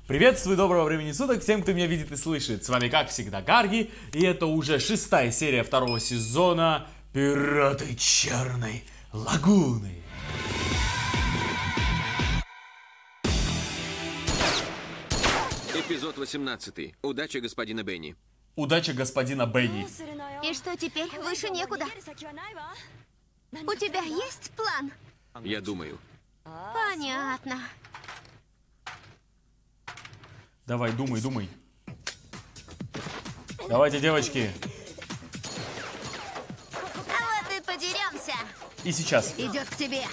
Приветствую, доброго времени суток всем, кто меня видит и слышит. С вами, как всегда, Гарги, и это уже 6-я серия 2-го сезона «Пираты Черной Лагуны». Эпизод 18. Удача господина Бенни. Удача господина Бенни. И что теперь? Выше некуда. У тебя есть план? Я думаю. Понятно. Давай, думай. Давайте, девочки. А вот и подеремся. И сейчас. Идет к тебе.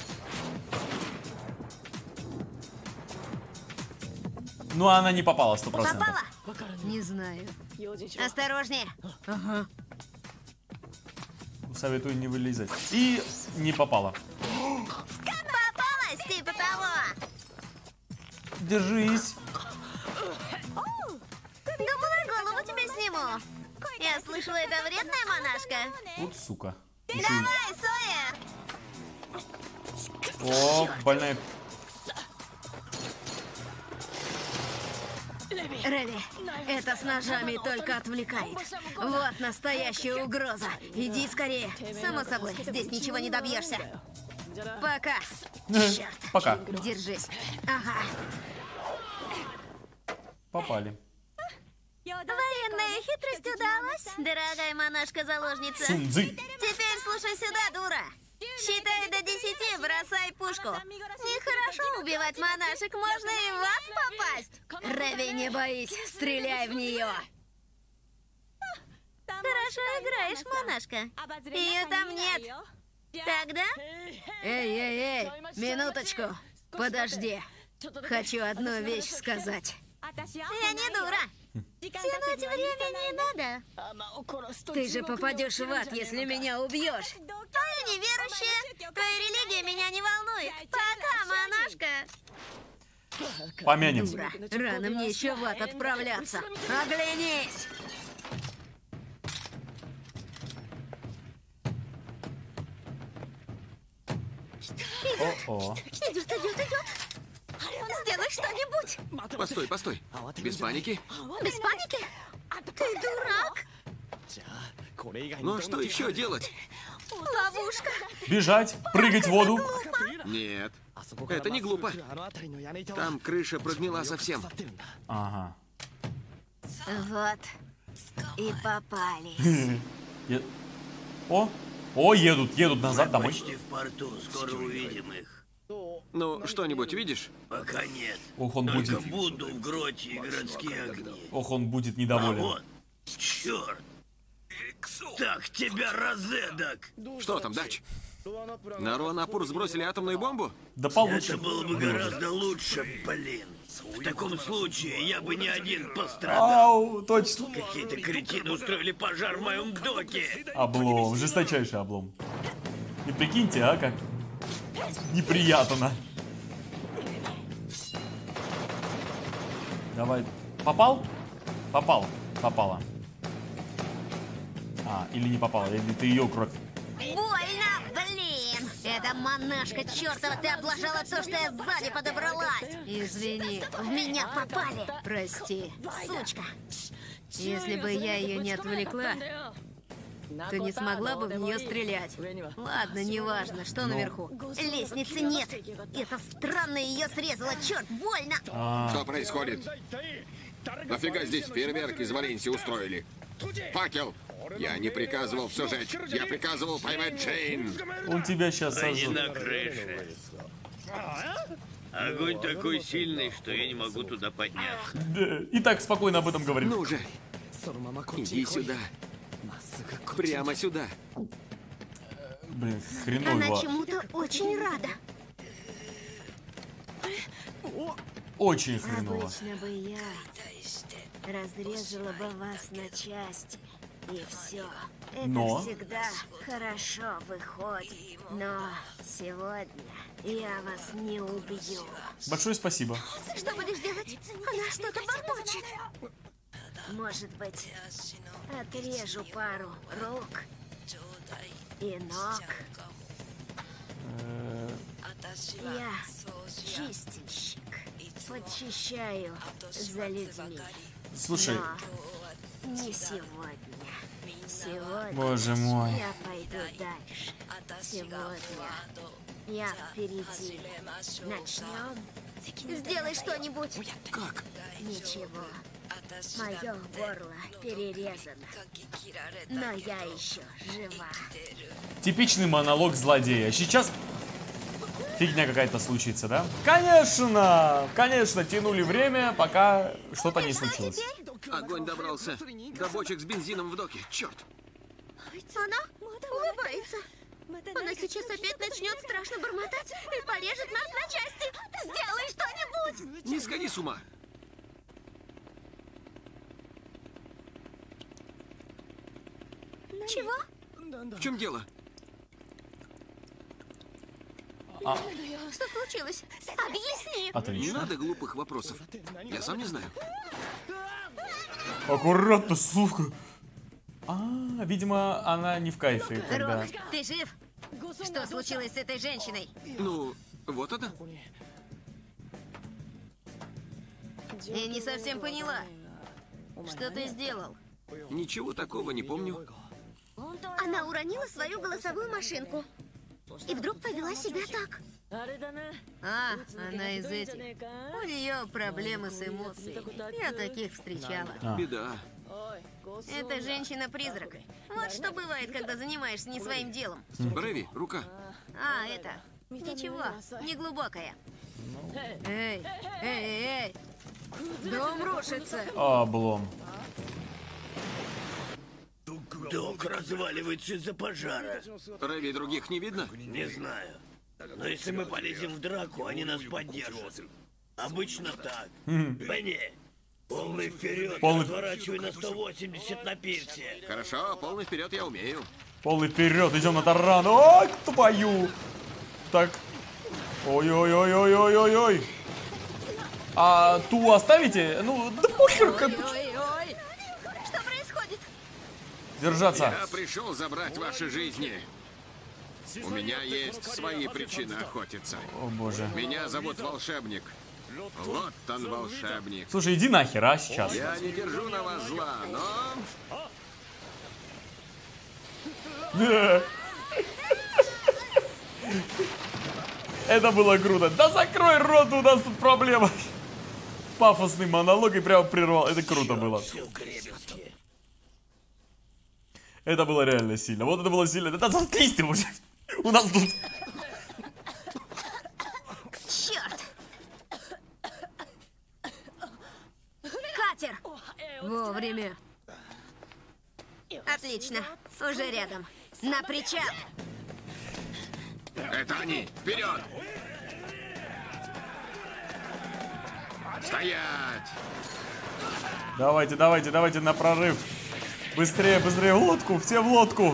Ну, она не попала 100%. Попала? Не знаю. Осторожнее. Советую не вылезать. И не попала. Попалась, типа того. Держись. Думала, голову тебе сниму. Я слышала, это вредная монашка. Вот сука. Давай, Соя. О, больная. Реви, это с ножами только отвлекает. Вот настоящая угроза. Иди скорее. Само собой, здесь ничего не добьешься. Пока. Черт. Пока. Держись. Ага. Попали. Военная хитрость удалась, дорогая монашка-заложница. Сунцзы. Теперь слушай сюда, дура. Считай до 10, бросай пушку. Нехорошо убивать монашек, можно и в ад попасть. Реви, не боись, стреляй в нее. Хорошо играешь, монашка. Ее там нет. Тогда? Эй, минуточку. Подожди. Хочу одну вещь сказать. Я не дура. Тянуть время не надо. Ты же попадешь в ад, если меня убьешь. Я неверующая. Твоя религия меня не волнует. Пока, монашка. Помянем. Дура. Рано мне еще в ад отправляться. Оглянись. О-о. Идет. Сделай что-нибудь. Постой. Без паники. Без паники? Ты дурак. Ну а что еще делать? Ловушка. Бежать, прыгать в воду. Нет. Это не глупо. Там крыша прогнила совсем. Ага. Вот. И попали. О, едут назад домой. Почти в порту, скоро увидим их. Ну, что-нибудь видишь? Пока нет. Ох, он Только будет. буду в гроте и городские огни. Ох, он будет А недоволен. вот, черт! Так тебя разэдак! Что там, Дач? На Руанапур сбросили атомную бомбу? Да получше. Это было бы гораздо лучше, блин. В таком случае я бы не один пострадал. Ау, точно. Какие-то кретины устроили пожар в моем доке. Облом, жесточайший облом. И прикиньте, а, как неприятно. Давай. Попал? Попала. Или не попала, или ты ее кровь. Больно, блин! Это монашка чертова, ты облажала то, что я сзади подобралась. Извини, в меня попали. Прости, сучка. Если бы я ее не отвлекла, то не смогла бы в нее стрелять. Ладно, неважно, что наверху. Лестницы нет. Это странно ее срезало, черт, больно. Что происходит? Нафига здесь фейерверк из Валенсии устроили? Факел! Я не приказывал все жечь. Я приказывал поймать Джейн. Он тебя сейчас Они сожжет. на крыше. Огонь такой сильный, что я не могу туда подняться. Да. И так спокойно об этом говорит. Ну же, иди сюда. Прямо сюда. Блин, Она хреново. чему-то очень рада. Очень хреново. Обычно бы я разрезала бы вас на части, и все. Это Но? всегда хорошо выходит. Но сегодня я вас не убью. Большое спасибо. Что будешь делать? Она что-то бормочет. Может быть, отрежу пару рук и ног. Я чистильщик. Подчищаю за людьми. Слушай, Но не сегодня. Сегодня боже мой. я пойду дальше. Сегодня я впереди. Начнем. Сделай что-нибудь. Как? Ничего. Мое горло перерезано. Но я еще жива. Типичный монолог злодея. Сейчас фигня какая-то случится, да? Конечно! Конечно, тянули время, пока что-то не случилось. Огонь добрался до бочек с бензином в доке. Черт! Она улыбается. Она сейчас опять начнет страшно бормотать и порежет нас на части. Сделай что-нибудь! Не сходи с ума. Чего? В чем дело? Что случилось? Объясни. Не Отлично. надо глупых вопросов. Я сам не знаю. Аккуратно, сука. Видимо, она не в кайфе, когда... Рок, ты жив? Что случилось с этой женщиной? Ну, вот это. Я не совсем поняла. Что ты сделал? Ничего такого не помню. Она уронила свою голосовую машинку. И вдруг повела себя так. Она из этих. У нее проблемы с эмоциями. Я таких встречала. Беда. Это женщина-призрак. Вот что бывает, когда занимаешься не своим делом. Брэви, рука. Это... Ничего, не глубокая. Эй, эй, эй! Дом рушится. Облом. Док разваливается из-за пожара. Рэви, других не видно? Не знаю. Но если мы полезем в драку, они нас поддержат. Обычно так. Бенни, полный вперед, разворачивай на 180 на пирсе. Хорошо, полный вперед я умею. Полный вперед, идем на таран. Ой, твою! Так. Ой-ой-ой-ой-ой-ой-ой. А ту оставите? Ну, да похер, как... Ой-ой! Что происходит? Держаться. Я пришел забрать ваши жизни. У меня есть свои причины охотиться. О боже. Меня зовут Волшебник. Вот он, волшебник. Слушай, иди нахер, а, сейчас. Я не держу на вас зла, но... Это было круто. Да закрой рот, у нас тут проблема. Пафосный монолог и прямо прервал. Это круто было. Это было реально сильно. Вот это было сильно. Да заткнись ты уже. У нас тут... Черт! Катер! Вовремя. Отлично. Уже рядом. На причал. Это они! Вперед! Стоять! Давайте, давайте, давайте на прорыв. Быстрее, быстрее, в лодку, все в лодку.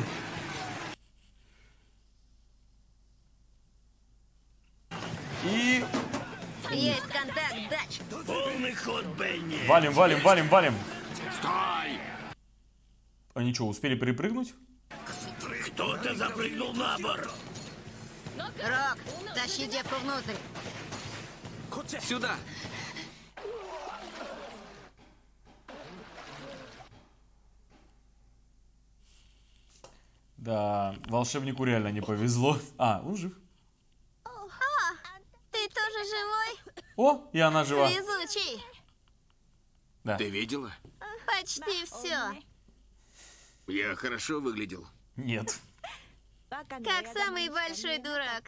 И... Есть контакт, дач. Полный ход, Бенни. Валим, валим, валим, валим. Стой! Они что, успели перепрыгнуть? Кто-то запрыгнул на борт. Рок, тащи девку внутрь. Сюда! Да, волшебнику реально не повезло. Он жив. Ты тоже живой? О, и она жива. Везучий. Да. Ты видела? Почти все. Я хорошо выглядел. Нет. Как самый большой дурак.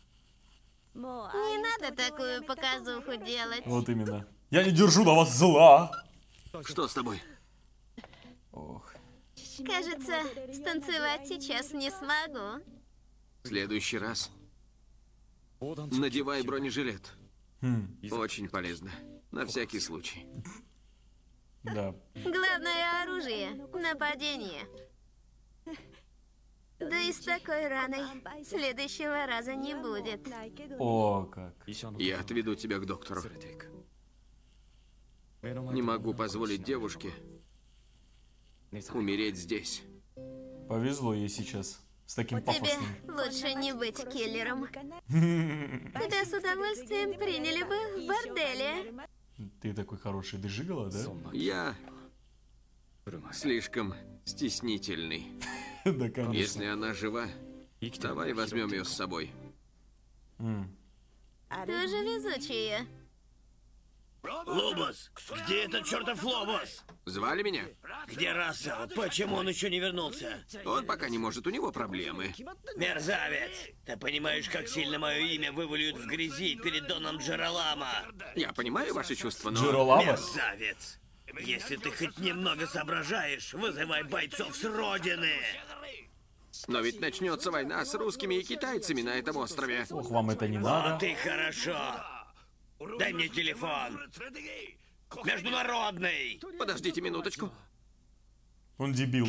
Не надо такую показуху делать. Вот именно. Я не держу на вас зла. Что с тобой? Ох. Кажется, станцевать сейчас не смогу. В следующий раз надевай бронежилет. Очень полезно. На всякий случай. Да. Главное оружие — нападение. Да и с такой раной следующего раза не будет. О, как. Я отведу тебя к доктору. Не могу позволить девушке умереть здесь. Повезло ей сейчас С таким Тебе пафосным. лучше не быть киллером. Тебя с удовольствием приняли бы в борделе. Ты такой хороший дыжигала, да? Я слишком стеснительный. Да, конечно. Если она жива, давай возьмем ее с собой. Тоже везучая. Лобос! Где этот чертов Лобос? Звали меня? Где Рассел? Почему он еще не вернулся? Он пока не может, у него проблемы. Мерзавец! Ты понимаешь, как сильно мое имя вывалют в грязи перед Доном Джералама? Я понимаю ваши чувства, но... Джералама? Мерзавец! Если ты хоть немного соображаешь, вызывай бойцов с родины! Но ведь начнется война с русскими и китайцами на этом острове. Ох, вам это не Вот надо. и хорошо! Дай мне телефон! Международный! Подождите минуточку. Он дебил.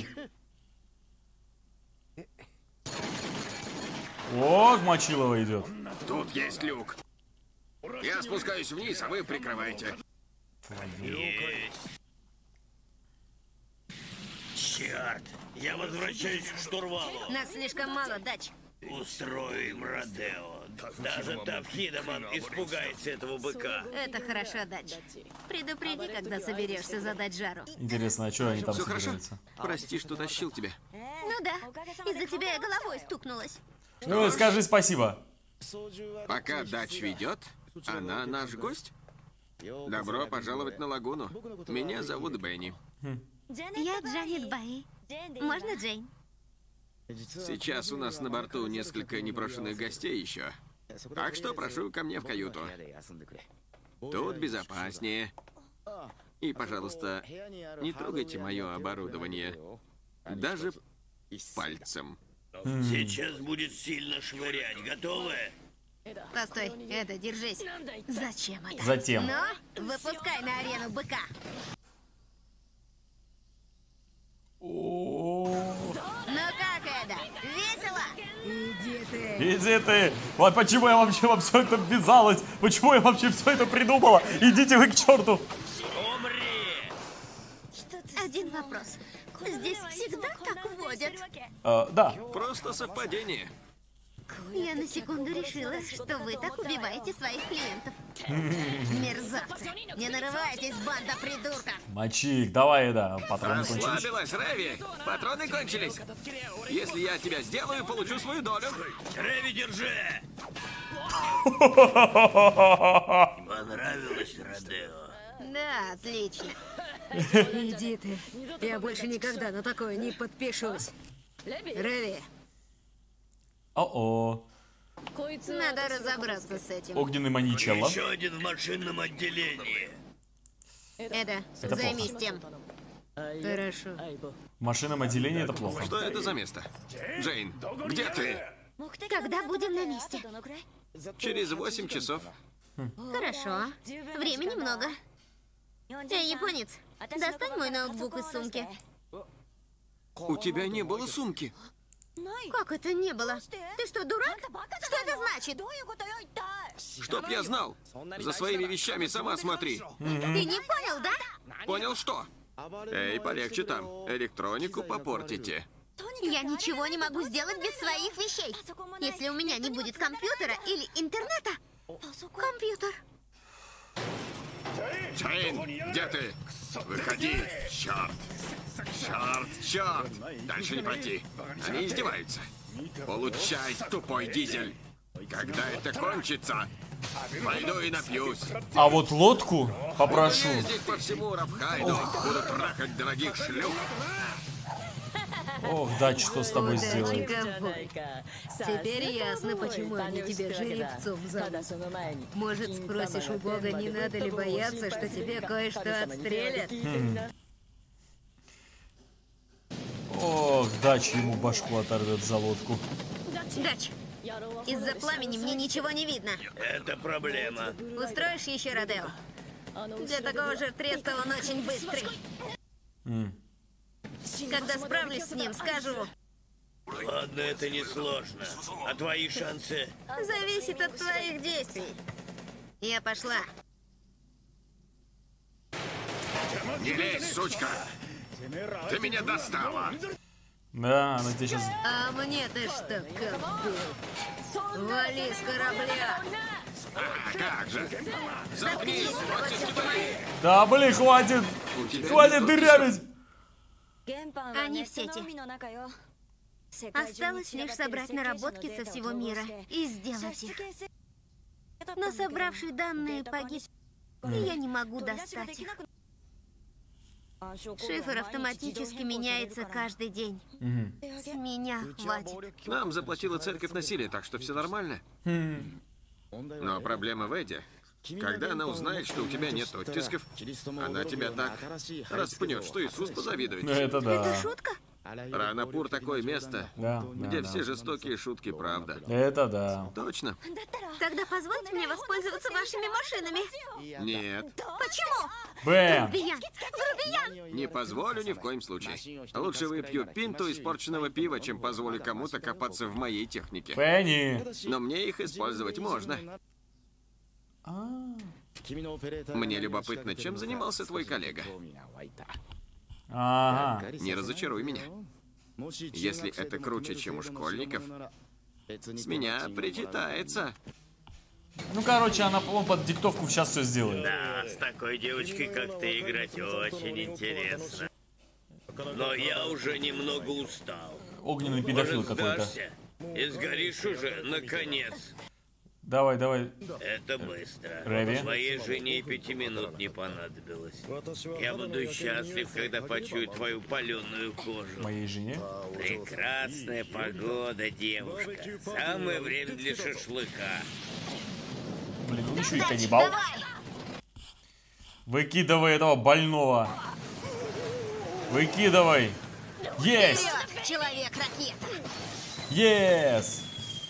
Ох, Мочилова идет. Тут есть люк. Я спускаюсь вниз, а вы прикрываете. Есть. Черт! Я возвращаюсь к штурвалу. Нас слишком мало, Дач. Устрою им Родео. Даже Тавхидаман испугается этого быка. Это хорошо, Дач. Предупреди, когда соберешься задать жару. Интересно, а что они там Все хорошо? собираются? Прости, что тащил тебя. Ну да, из-за тебя я головой стукнулась. Ну, скажи спасибо. Пока Дач ведет, она наш гость. Добро пожаловать на лагуну. Меня зовут Бенни. Я Джанет Баи. Можно Джейн? Сейчас у нас на борту несколько непрошенных гостей еще. Так что прошу ко мне в каюту. Тут безопаснее. И, пожалуйста, не трогайте мое оборудование. Даже пальцем. Сейчас будет сильно швырять. Готовы? Постой, это, держись. Зачем это? Затем. Ну, выпускай на арену быка. О, Ну как это? Весело? Иди ты. иди ты! Вот почему я вообще во все это ввязалась? Почему я вообще все это придумала? Идите вы к черту! Умри! Один вопрос. Здесь всегда так водят? Да. Просто совпадение. Я на секунду решила, что вы так убиваете своих клиентов. Мерзавцы. Не нарывайтесь, банда придурков. Мочик, давай, да, патроны кончились. Расслабилась, Рэви. Патроны кончились. Если я тебя сделаю, получу свою долю. Рэви, держи! Понравилось Родео? Да, отлично. Иди ты. Я больше никогда на такое не подпишусь. Рэви, О-о. Надо разобраться с этим. Огненный маничелло. Еще один в машинном отделении. Это, Это займись тем. хорошо. В машинном отделении это плохо. Что это за место? Джейн, где ты? Когда будем на месте? Через 8 часов. Хорошо. Времени много. Эй, японец, достань мой ноутбук из сумки. У тебя не было сумки. Как это не было? Ты что, дурак? Что это значит? Чтоб я знал. За своими вещами сама смотри. Ты не понял, да? Понял что? Эй, полегче там. Электронику попортите. Я ничего не могу сделать без своих вещей. Если у меня не будет компьютера или интернета. Компьютер. Джейн, где ты? Выходи. Черт. Черт, черт. Дальше не пройти. Они издеваются. Получай, тупой дизель. Когда это кончится, пойду и напьюсь. А вот лодку попрошу. Буду ездить по всему Рафхайду. Буду трахать дорогих шлюх. Ох, да, что с тобой сделают? Ковбой. Теперь ясно, почему они тебя жеребцом зовут. Может, спросишь у Бога, не надо ли бояться, что тебе кое-что отстрелят? Ох, Дач ему башку оторвет за лодку. Дач, из-за пламени мне ничего не видно. Это проблема. Устроишь еще Родео? Для такого же треска он очень быстрый. Когда справлюсь с ним, скажу. Ладно, это несложно. А твои шансы? Зависит от твоих действий. Я пошла. Не лезь, сучка. Ты меня достала. Да, она тебе сейчас... А мне-то что, ковбой? Вали с корабля! А как же? Заткнись, хватит сюда. Да, блин, хватит! У тебя Хватит нет дырявить! Они в сети. Осталось лишь собрать наработки со всего мира и сделать их. Но собравший данные погиб, и я не могу достать их. Шифр автоматически меняется каждый день. С меня хватит. Нам заплатила церковь насилие, так что все нормально. Но проблема в Эдди. Когда она узнает, что у тебя нет оттисков, она тебя так распнет, что Иисус позавидует. Это да. Это шутка? Ранапур такое место, Да, где да, все жестокие шутки, правда. Это да. Точно? Тогда позвольте мне воспользоваться вашими машинами. Нет, Почему? Бэм! Грубиян! Грубиян! не позволю ни в коем случае. Лучше выпью пинту испорченного пива, чем позволю кому-то копаться в моей технике. Пенни! Но мне их использовать можно. А, Мне любопытно, чем занимался твой коллега. Ага. Не разочаруй меня. Если это круче, чем у школьников, с меня причитается. Ну, короче, он под диктовку сейчас все сделает. Да, с такой девочкой, как ты, играть очень интересно. Но я уже немного устал. Огненный педофил Может, какой-то. сдашься? И сгоришь уже, наконец. Давай, давай. Это быстро. Рэви? Твоей жене 5 минут не понадобилось. Я буду счастлив, когда почую твою паленую кожу. Моей жене. Прекрасная погода, девушка. Самое время для шашлыка. Блин, он еще и каннибал. Выкидывай этого больного. Выкидывай. Есть! Вперед, человек-ракета! Есть!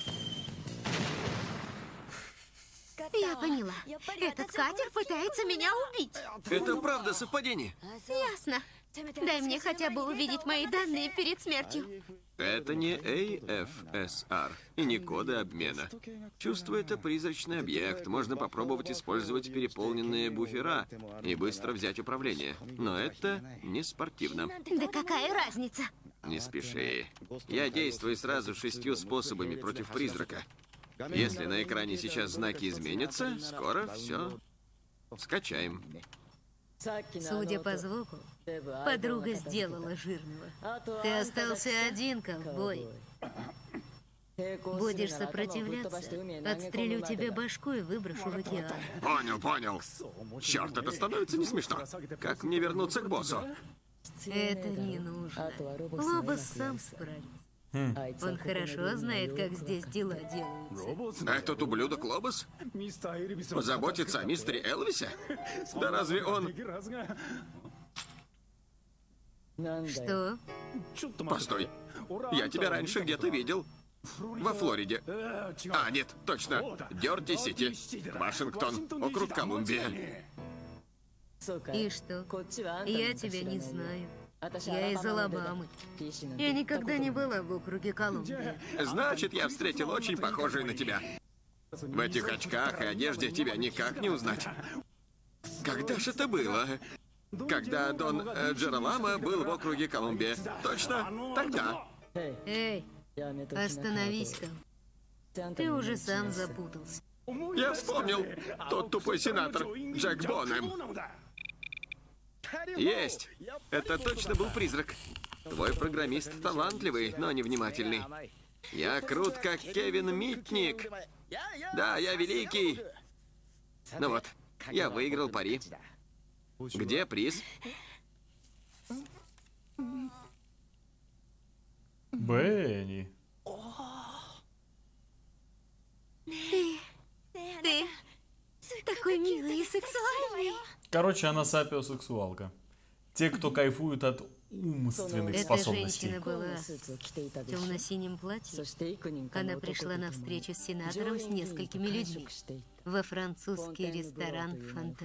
Я поняла. Этот катер пытается меня убить. Это правда совпадение? Ясно. Дай мне хотя бы увидеть мои данные перед смертью. Это не AFSR и не коды обмена. Чувство — это призрачный объект. Можно попробовать использовать переполненные буфера и быстро взять управление. Но это не спортивно. Да какая разница? Не спеши. Я действую сразу 6 способами против призрака. Если на экране сейчас знаки изменятся, скоро все скачаем. Судя по звуку, подруга сделала жирного. Ты остался один, ковбой. Будешь сопротивляться, отстрелю тебе башку и выброшу в океан. Понял. Черт, это становится не смешно. Как мне вернуться к боссу? Это не нужно. Лобос сам справится. Он хорошо знает, как здесь дела делаются. Этот ублюдок Лобос? Заботится о мистере Элвисе? Да разве он... Что? Постой. Я тебя раньше где-то видел. Во Флориде. А, нет, точно. Дёрти-Сити. Вашингтон. Округ Колумбия. И что? Я тебя не знаю. Я из Алабамы. Я никогда не была в округе Колумбия. Значит, я встретил очень похожую на тебя. В этих очках и одежде тебя никак не узнать. Когда же это было? Когда Дон Джералама был в округе Колумбия. Точно? Тогда. Эй, остановись-ка. Ты уже сам запутался. Я вспомнил. Тот тупой сенатор Джек Бонем. Есть. Это точно был призрак. Твой программист талантливый, но невнимательный. Я крут, как Кевин Митник. Да, я великий. Ну вот, я выиграл пари. Где приз? Бенни. Ты такой милый и сексуальный. Короче, она сапиосексуалка. Те, кто кайфуют от умственных Эта способностей. женщина была в темно-синем платье. Она пришла на встречу с сенатором с несколькими людьми во французский ресторан «Фонтен».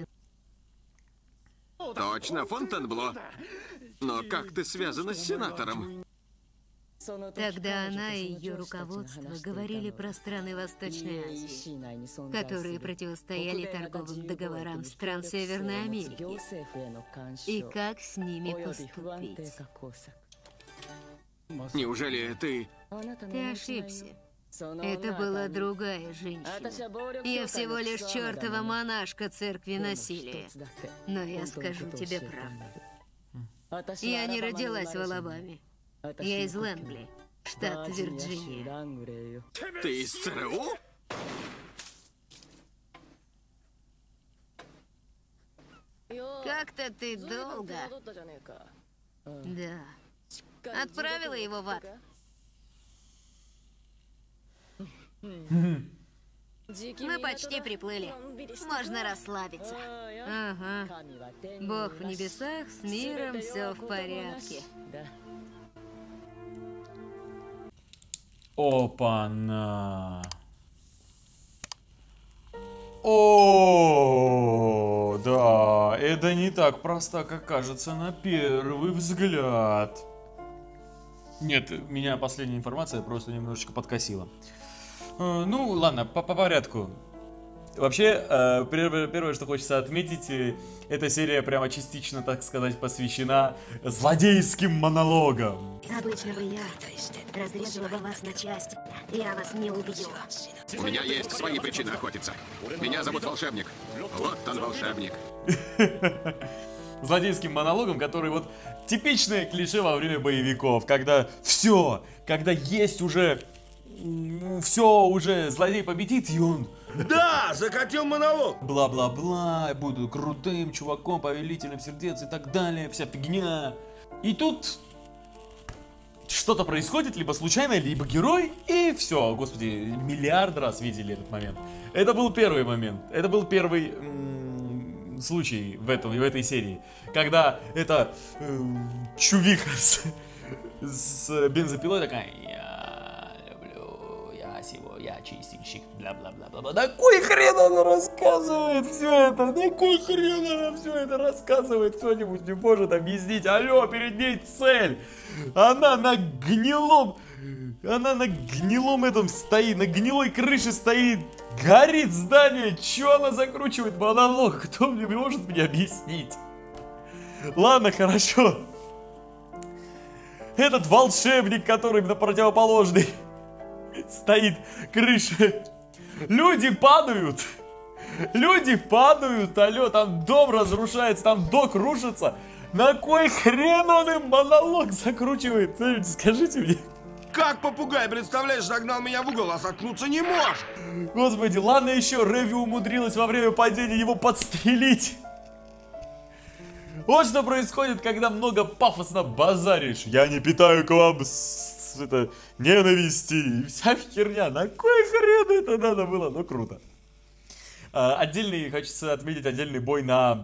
Точно, Фонтенбло. Но как ты связана с сенатором? Тогда она и ее руководство говорили про страны Восточной Азии, которые противостояли торговым договорам стран Северной Америки, и как с ними поступить. Неужели ты... Ты ошибся. Это была другая женщина. Я всего лишь чертова монашка церкви насилия. Но я скажу тебе правду. Я не родилась в Алабаме. Я из Лэнгли, штат Вирджиния. Ты из ЦРУ? Как-то ты долго. Да. Отправила его в ад. Мы почти приплыли. Можно расслабиться. Ага. Бог в небесах, с миром все в порядке. Опа-на. О, да, это не так просто, как кажется на первый взгляд. Нет, меня последняя информация просто немножечко подкосила. Ну, ладно, по порядку. Вообще, первое, что хочется отметить, эта серия прямо частично, так сказать, посвящена злодейским монологам. Обычно бы я разрезала бы вас на части. Я вас не убедила. У меня есть свои причины охотиться. Меня зовут Волшебник. Вот он, волшебник. Злодейским монологом, который вот типичное клише во время боевиков, когда все, когда есть уже... Все, уже злодей победит, и он... Да, закатил монолог. Бла-бла-бла, буду крутым чуваком, повелителем сердец и так далее, вся фигня. И тут что-то происходит, либо случайно, либо герой, и все. Господи, миллиард раз видели этот момент. Это был первый момент, это был первый случай в этой серии, когда эта чувиха с бензопилой такая... Я чистильщик, бла-бла-бла-бла. На кой хрен она рассказывает все это? На кой хрен она все это рассказывает? Кто-нибудь не может объяснить? Алло, перед ней цель. Она на гнилом этом стоит, на гнилой крыше стоит. Горит здание. Че она закручивает монолог? Кто мне может мне объяснить? Ладно, хорошо. Этот волшебник, который на противоположной стоит крыша. Люди падают. Алло, там дом разрушается, там док рушится. На кой хрен он им монолог закручивает? Скажите мне. Как попугай, представляешь, загнал меня в угол, а заткнуться не можешь. Господи, ладно еще, Рэви умудрилась во время падения его подстрелить. Вот что происходит, когда много пафосно базаришь. Я не питаю к вам ненависти и вся херня. На кой хрен это надо было? Ну, круто. Хочется отметить отдельный бой на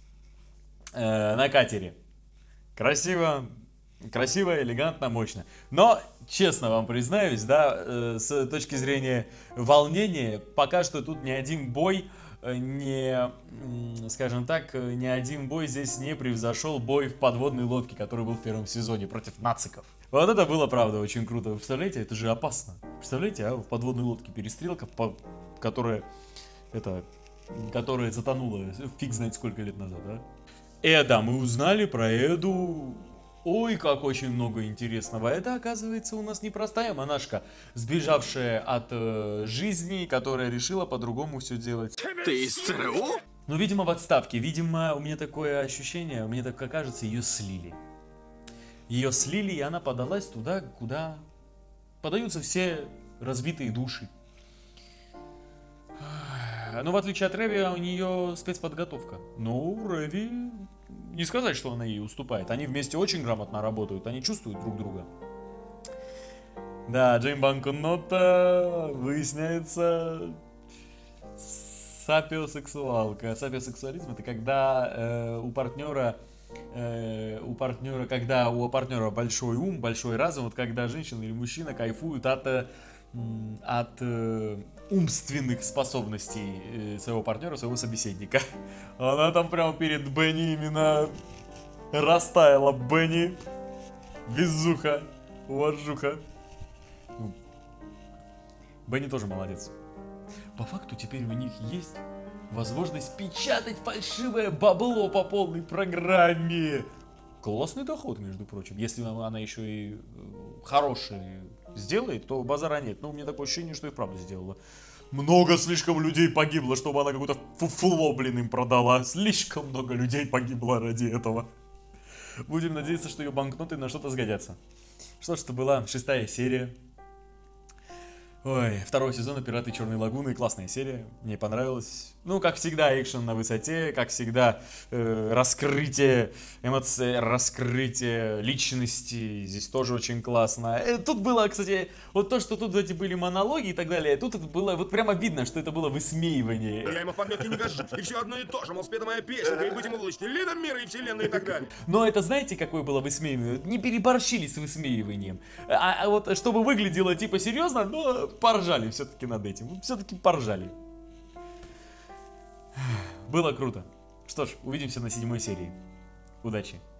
катере. Красиво, элегантно, мощно. Но, честно вам признаюсь, да, с точки зрения волнения, пока что тут ни один бой скажем так, ни один бой здесь не превзошел бой в подводной лодке, который был в первом сезоне против нациков. Вот это было, правда, очень круто. Вы представляете, это же опасно. Представляете, в подводной лодке перестрелка, которая затонула фиг знает сколько лет назад, да? Эда, мы узнали про Эду. Ой, как очень много интересного. Это, оказывается, у нас непростая монашка, сбежавшая от жизни, которая решила по-другому все делать. Ты из ЦРУ? Ну, видимо, в отставке. Видимо, у меня такое ощущение, мне так кажется, ее слили. Ее слили, и она подалась туда, куда подаются все разбитые души. Но в отличие от Рэви, у нее спецподготовка. Но Рэви, не сказать, что она ей уступает. Они вместе очень грамотно работают, они чувствуют друг друга. Да, Джейн Банкнота, выясняется, сапиосексуалка. Сапиосексуализм — это когда у партнера большой ум, большой разум, вот когда женщина или мужчина кайфуют от умственных способностей своего партнера, своего собеседника. Она там прямо перед Бенни именно растаяла. Бенни, везуха, уважуха. Бенни тоже молодец. По факту теперь у них есть возможность печатать фальшивое бабло по полной программе. классный доход, между прочим. Если она еще и хороший сделает, то базара нет. Но у меня такое ощущение, что и правда сделала. Много слишком людей погибло, чтобы она какое-то фуфло, блин, им продала. Слишком много людей погибло ради этого. Будем надеяться, что ее банкноты на что-то сгодятся. Что ж, это была 6-я серия. Ой, 2-го сезона «Пираты Черной Лагуны». Классная серия, мне понравилась. Ну, как всегда, экшен на высоте, как всегда, раскрытие эмоций, раскрытие личности. Здесь тоже очень классно. Тут было, кстати, вот то, что тут эти были монологи и так далее, тут это было, вот прямо видно, что это было высмеивание. Я ему в подметке не гожусь. И все одно и то же, мол, спета моя песенка, и быть ему властелином мира и вселенной и так далее. Но это, знаете, какое было высмеивание? Не переборщили с высмеиванием. А вот чтобы выглядело типа серьезно, но поржали все-таки над этим. Все-таки поржали. Было круто. Что ж, увидимся на 7-й серии. Удачи.